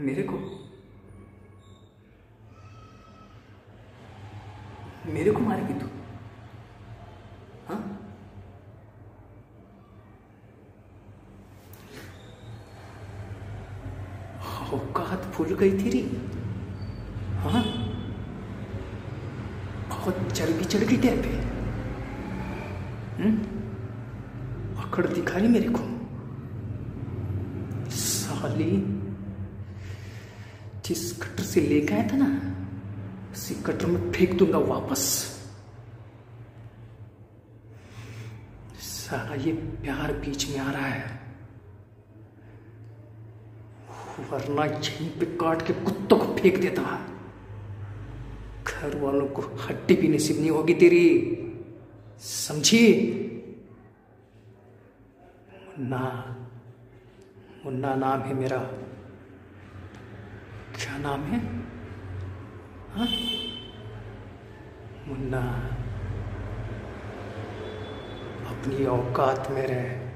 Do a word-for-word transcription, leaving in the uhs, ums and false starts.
मेरे को मेरे को मारेगी तू? हाँ, औकात भूल गई तेरी? हाँ, बहुत चर्बी चढ़ गई तेरे पे। हम्म, अकड़ दिखा रही मेरे को साली। जिस कटर से लेके आया था ना, उसी कटर में फेंक दूंगा वापस। साला ये प्यार बीच में आ रहा है, वरना यहीं पे काट के कुत्तों को फेंक देता। घर वालों को हड्डी भी नसीब नहीं होगी तेरी, समझी? मुन्ना, मुन्ना नाम है मेरा। क्या नाम है? हाँ, मुन्ना। अपनी औकात में रहे।